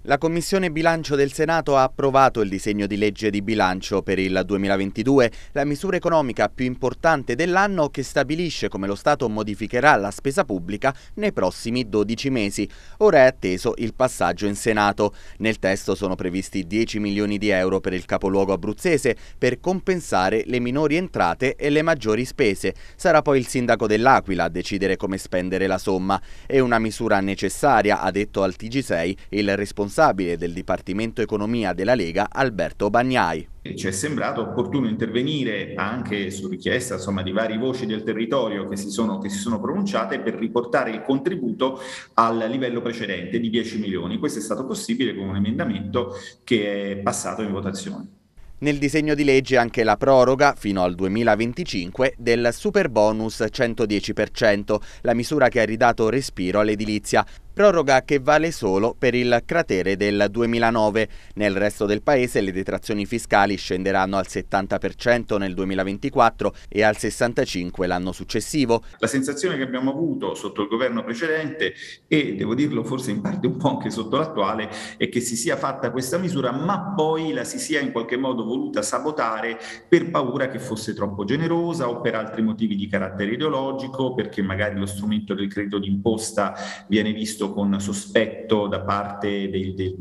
La Commissione Bilancio del Senato ha approvato il disegno di legge di bilancio per il 2022, la misura economica più importante dell'anno che stabilisce come lo Stato modificherà la spesa pubblica nei prossimi 12 mesi. Ora è atteso il passaggio in Senato. Nel testo sono previsti 10 milioni di euro per il capoluogo abruzzese per compensare le minori entrate e le maggiori spese. Sarà poi il sindaco dell'Aquila a decidere come spendere la somma. È una misura necessaria, ha detto al TG6 il responsabile del Dipartimento Economia della Lega, Alberto Bagnai. Ci è sembrato opportuno intervenire anche su richiesta, di varie voci del territorio che si sono pronunciate per riportare il contributo al livello precedente di 10 milioni. Questo è stato possibile con un emendamento che è passato in votazione. Nel disegno di legge anche la proroga, fino al 2025, del superbonus 110%, la misura che ha ridato respiro all'edilizia. Proroga che vale solo per il cratere del 2009. Nel resto del paese le detrazioni fiscali scenderanno al 70% nel 2024 e al 65% l'anno successivo. La sensazione che abbiamo avuto sotto il governo precedente e, devo dirlo, forse in parte un po' anche sotto l'attuale, è che si sia fatta questa misura, ma poi la si sia in qualche modo voluta sabotare per paura che fosse troppo generosa o per altri motivi di carattere ideologico, perché magari lo strumento del credito d'imposta viene visto con sospetto da parte di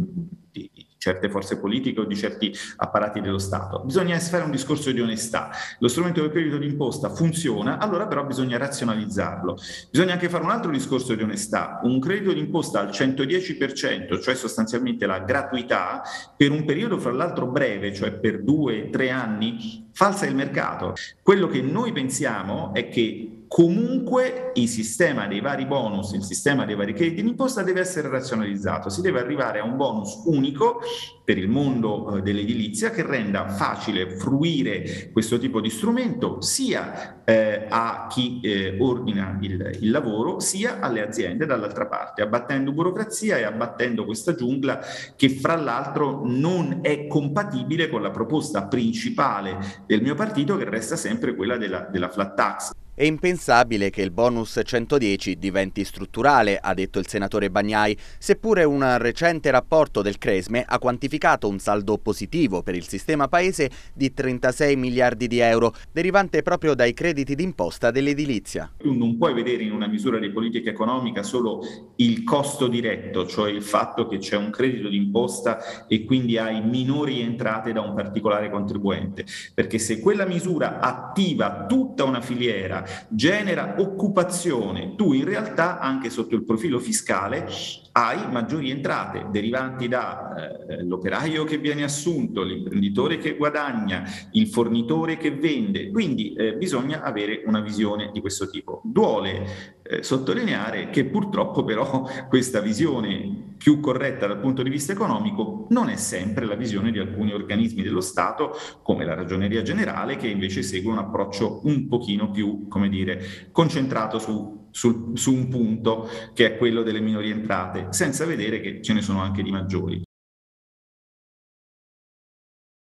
certe forze politiche o di certi apparati dello Stato. Bisogna fare un discorso di onestà. Lo strumento del credito d'imposta funziona, allora però bisogna razionalizzarlo. Bisogna anche fare un altro discorso di onestà. Un credito d'imposta al 110%, cioè sostanzialmente la gratuità, per un periodo fra l'altro breve, cioè per 2-3 anni, falsa il mercato. Quello che noi pensiamo è che comunque il sistema dei vari bonus, il sistema dei vari crediti d'imposta deve essere razionalizzato, si deve arrivare a un bonus unico per il mondo dell'edilizia che renda facile fruire questo tipo di strumento sia a chi ordina il lavoro sia alle aziende dall'altra parte, abbattendo burocrazia e abbattendo questa giungla che fra l'altro non è compatibile con la proposta principale del mio partito, che resta sempre quella della flat tax. È impensabile che il bonus 110 diventi strutturale, ha detto il senatore Bagnai, seppure un recente rapporto del Cresme ha quantificato un saldo positivo per il sistema paese di 36 miliardi di euro, derivante proprio dai crediti d'imposta dell'edilizia. Tu non puoi vedere in una misura di politica economica solo il costo diretto, cioè il fatto che c'è un credito d'imposta e quindi hai minori entrate da un particolare contribuente, perché se quella misura attiva tutta una filiera, genera occupazione, tu in realtà anche sotto il profilo fiscale hai maggiori entrate derivanti dall'operaio che viene assunto, l'imprenditore che guadagna, il fornitore che vende, quindi bisogna avere una visione di questo tipo. Duole sottolineare che purtroppo però questa visione più corretta dal punto di vista economico non è sempre la visione di alcuni organismi dello Stato, come la Ragioneria Generale, che invece segue un approccio un pochino più, concentrato su un punto che è quello delle minori entrate, senza vedere che ce ne sono anche di maggiori.